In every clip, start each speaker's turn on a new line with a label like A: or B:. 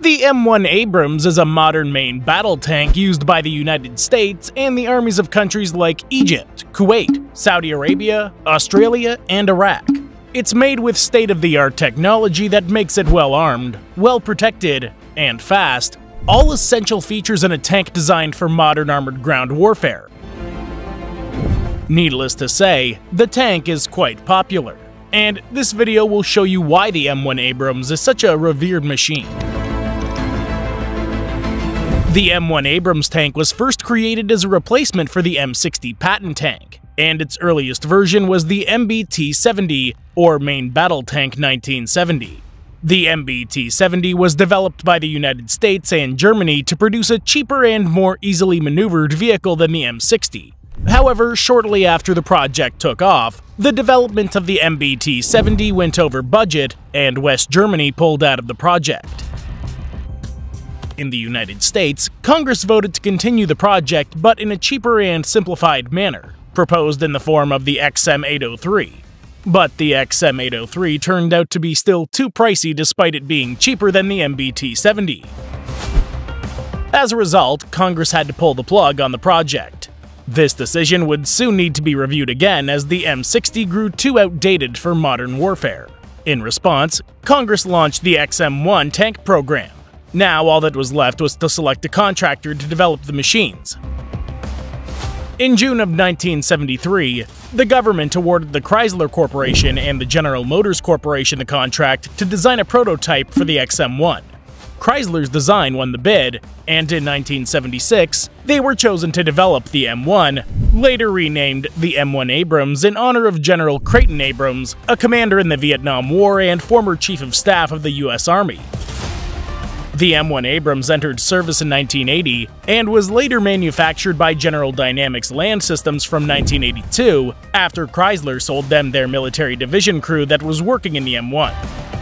A: The M1 Abrams is a modern main battle tank used by the United States and the armies of countries like Egypt, Kuwait, Saudi Arabia, Australia, and Iraq. It's made with state-of-the-art technology that makes it well-armed, well-protected, and fast, all essential features in a tank designed for modern armored ground warfare. Needless to say, the tank is quite popular, and this video will show you why the M1 Abrams is such a revered machine. The M1 Abrams tank was first created as a replacement for the M60 Patton tank, and its earliest version was the MBT-70, or Main Battle Tank 1970. The MBT-70 was developed by the United States and Germany to produce a cheaper and more easily maneuvered vehicle than the M60. However, shortly after the project took off, the development of the MBT-70 went over budget, and West Germany pulled out of the project. In the United States, Congress voted to continue the project, but in a cheaper and simplified manner, proposed in the form of the XM803. But the XM803 turned out to be still too pricey despite it being cheaper than the MBT-70. As a result, Congress had to pull the plug on the project. This decision would soon need to be reviewed again as the M60 grew too outdated for modern warfare. In response, Congress launched the XM1 tank program. Now all that was left was to select a contractor to develop the machines. In June of 1973, the government awarded the Chrysler Corporation and the General Motors Corporation the contract to design a prototype for the XM1. Chrysler's design won the bid, and in 1976, they were chosen to develop the M1, later renamed the M1 Abrams in honor of General Creighton Abrams, a commander in the Vietnam War and former Chief of Staff of the U.S. Army. The M1 Abrams entered service in 1980 and was later manufactured by General Dynamics Land Systems from 1982 after Chrysler sold them their military division crew that was working in the M1.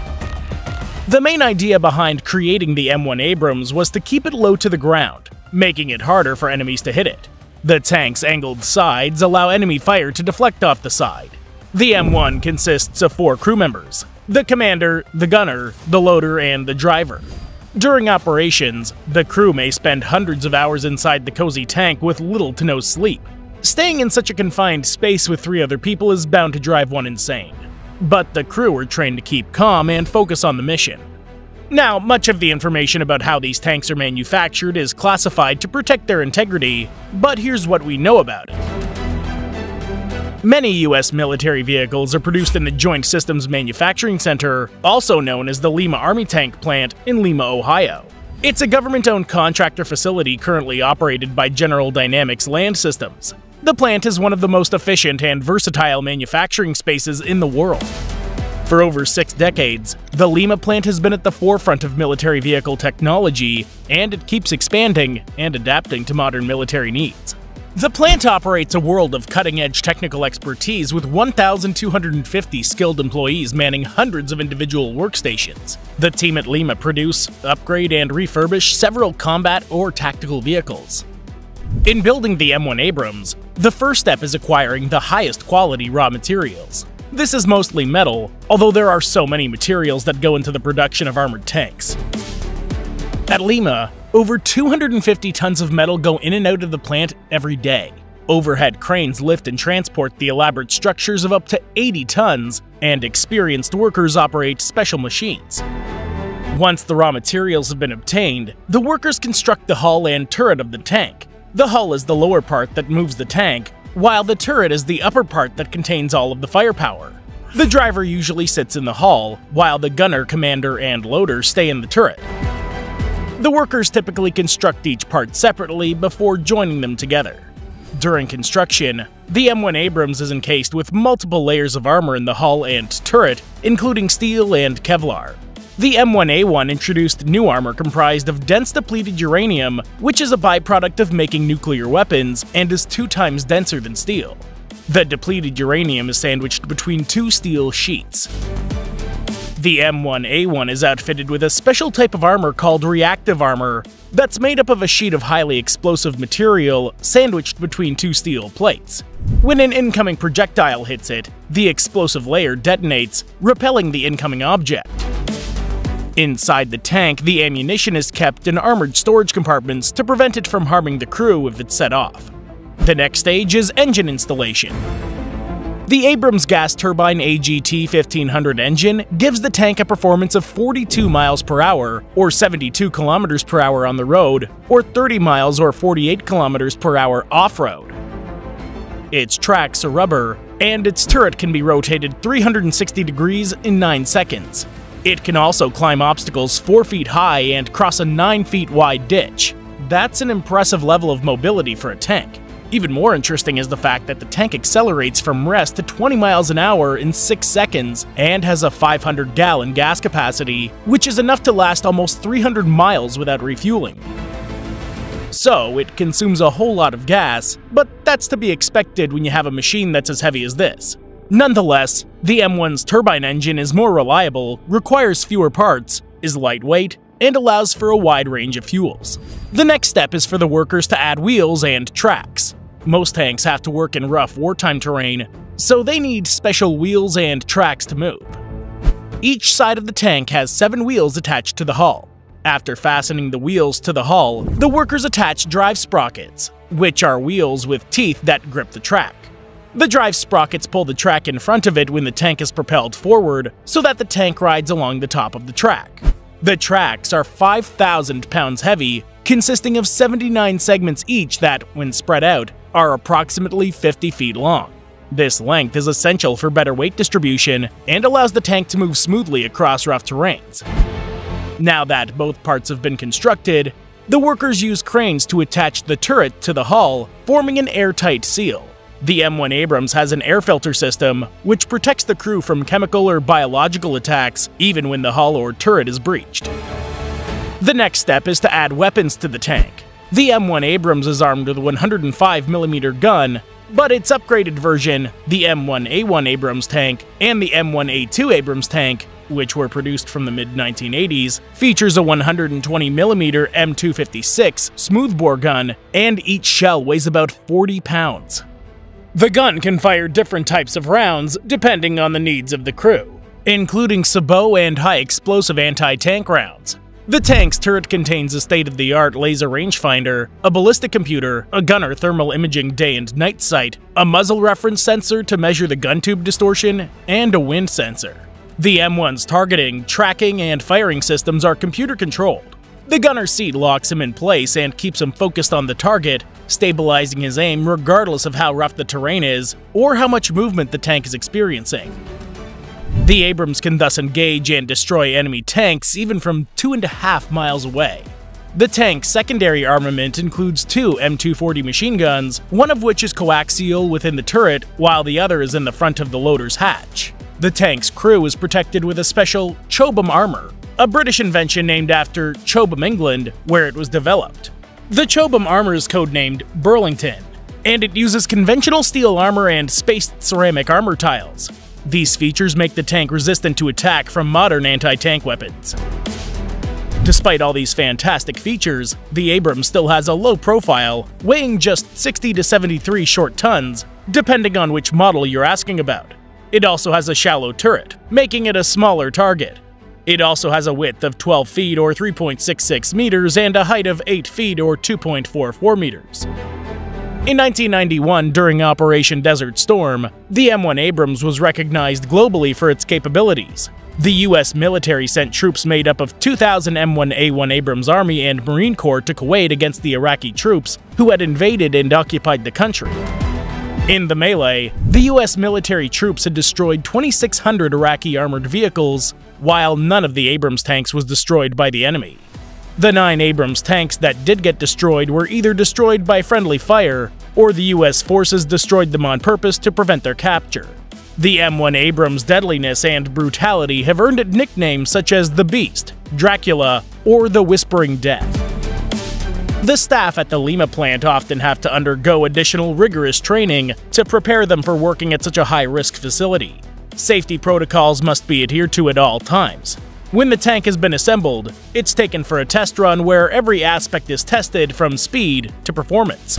A: The main idea behind creating the M1 Abrams was to keep it low to the ground, making it harder for enemies to hit it. The tank's angled sides allow enemy fire to deflect off the side. The M1 consists of 4 crew members: the commander, the gunner, the loader, and the driver. During operations, the crew may spend hundreds of hours inside the cozy tank with little to no sleep. Staying in such a confined space with 3 other people is bound to drive one insane. But the crew are trained to keep calm and focus on the mission. Now, much of the information about how these tanks are manufactured is classified to protect their integrity, but here's what we know about it. Many U.S. military vehicles are produced in the Joint Systems Manufacturing Center, also known as the Lima Army Tank Plant in Lima, Ohio. It's a government-owned contractor facility currently operated by General Dynamics Land Systems. The plant is one of the most efficient and versatile manufacturing spaces in the world. For over 6 decades, the Lima plant has been at the forefront of military vehicle technology, and it keeps expanding and adapting to modern military needs. The plant operates a world of cutting-edge technical expertise with 1,250 skilled employees manning hundreds of individual workstations. The team at Lima produce, upgrade, and refurbish several combat or tactical vehicles. In building the M1 Abrams, the first step is acquiring the highest quality raw materials. This is mostly metal, although there are so many materials that go into the production of armored tanks. At Lima, over 250 tons of metal go in and out of the plant every day. Overhead cranes lift and transport the elaborate structures of up to 80 tons, and experienced workers operate special machines. Once the raw materials have been obtained, the workers construct the hull and turret of the tank. The hull is the lower part that moves the tank, while the turret is the upper part that contains all of the firepower. The driver usually sits in the hull, while the gunner, commander, and loader stay in the turret. The workers typically construct each part separately before joining them together. During construction, the M1 Abrams is encased with multiple layers of armor in the hull and turret, including steel and Kevlar. The M1A1 introduced new armor comprised of dense depleted uranium, which is a byproduct of making nuclear weapons and is 2 times denser than steel. The depleted uranium is sandwiched between 2 steel sheets. The M1A1 is outfitted with a special type of armor called reactive armor that's made up of a sheet of highly explosive material sandwiched between 2 steel plates. When an incoming projectile hits it, the explosive layer detonates, repelling the incoming object. Inside the tank, the ammunition is kept in armored storage compartments to prevent it from harming the crew if it's set off. The next stage is engine installation. The Abrams gas turbine AGT 1500 engine gives the tank a performance of 42 miles per hour, or 72 kilometers per hour on the road, or 30 miles or 48 kilometers per hour off-road. Its tracks are rubber, and its turret can be rotated 360 degrees in 9 seconds. It can also climb obstacles 4 feet high and cross a 9 feet wide ditch. That's an impressive level of mobility for a tank. Even more interesting is the fact that the tank accelerates from rest to 20 miles an hour in 6 seconds and has a 500-gallon gas capacity, which is enough to last almost 300 miles without refueling. So, it consumes a whole lot of gas, but that's to be expected when you have a machine that's as heavy as this. Nonetheless, the M1's turbine engine is more reliable, requires fewer parts, is lightweight, and allows for a wide range of fuels. The next step is for the workers to add wheels and tracks. Most tanks have to work in rough wartime terrain, so they need special wheels and tracks to move. Each side of the tank has 7 wheels attached to the hull. After fastening the wheels to the hull, the workers attach drive sprockets, which are wheels with teeth that grip the track. The drive sprockets pull the track in front of it when the tank is propelled forward so that the tank rides along the top of the track. The tracks are 5,000 pounds heavy, consisting of 79 segments each that, when spread out, are approximately 50 feet long. This length is essential for better weight distribution and allows the tank to move smoothly across rough terrains. Now that both parts have been constructed, the workers use cranes to attach the turret to the hull, forming an airtight seal. The M1 Abrams has an air filter system, which protects the crew from chemical or biological attacks even when the hull or turret is breached. The next step is to add weapons to the tank. The M1 Abrams is armed with a 105mm gun, but its upgraded version, the M1A1 Abrams tank and the M1A2 Abrams tank, which were produced from the mid-1980s, features a 120mm M256 smoothbore gun, and each shell weighs about 40 pounds. The gun can fire different types of rounds depending on the needs of the crew, including sabot and high-explosive anti-tank rounds. The tank's turret contains a state-of-the-art laser rangefinder, a ballistic computer, a gunner thermal imaging day and night sight, a muzzle reference sensor to measure the gun tube distortion, and a wind sensor. The M1's targeting, tracking, and firing systems are computer-controlled. The gunner's seat locks him in place and keeps him focused on the target, stabilizing his aim regardless of how rough the terrain is or how much movement the tank is experiencing. The Abrams can thus engage and destroy enemy tanks even from 2.5 miles away. The tank's secondary armament includes 2 M240 machine guns, one of which is coaxial within the turret while the other is in the front of the loader's hatch. The tank's crew is protected with a special Chobham armor, a British invention named after Chobham, England, where it was developed. The Chobham armor is codenamed Burlington, and it uses conventional steel armor and spaced ceramic armor tiles. These features make the tank resistant to attack from modern anti-tank weapons. Despite all these fantastic features, the Abrams still has a low profile, weighing just 60 to 73 short tons, depending on which model you're asking about. It also has a shallow turret, making it a smaller target. It also has a width of 12 feet or 3.66 meters and a height of 8 feet or 2.44 meters. In 1991, during Operation Desert Storm, the M1 Abrams was recognized globally for its capabilities. The U.S. military sent troops made up of 2,000 M1A1 Abrams Army and Marine Corps to Kuwait against the Iraqi troops who had invaded and occupied the country. In the melee, the U.S. military troops had destroyed 2,600 Iraqi armored vehicles, while none of the Abrams tanks was destroyed by the enemy. The 9 Abrams tanks that did get destroyed were either destroyed by friendly fire, or the U.S. forces destroyed them on purpose to prevent their capture. The M1 Abrams' deadliness and brutality have earned it nicknames such as the Beast, Dracula, or the Whispering Death. The staff at the Lima plant often have to undergo additional rigorous training to prepare them for working at such a high-risk facility. Safety protocols must be adhered to at all times. When the tank has been assembled, it's taken for a test run where every aspect is tested from speed to performance.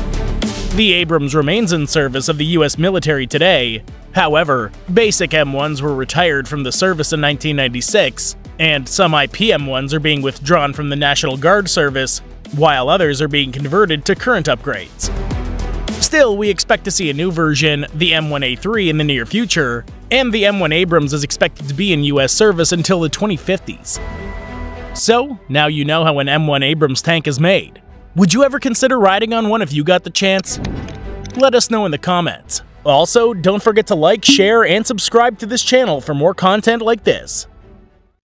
A: The Abrams remains in service of the U.S. military today. However, basic M1s were retired from the service in 1996, and some IPM ones are being withdrawn from the National Guard service, while others are being converted to current upgrades. Still, we expect to see a new version, the M1A3, in the near future, and the M1 Abrams is expected to be in US service until the 2050s. So, now you know how an M1 Abrams tank is made. Would you ever consider riding on one if you got the chance? Let us know in the comments. Also, don't forget to like, share, and subscribe to this channel for more content like this.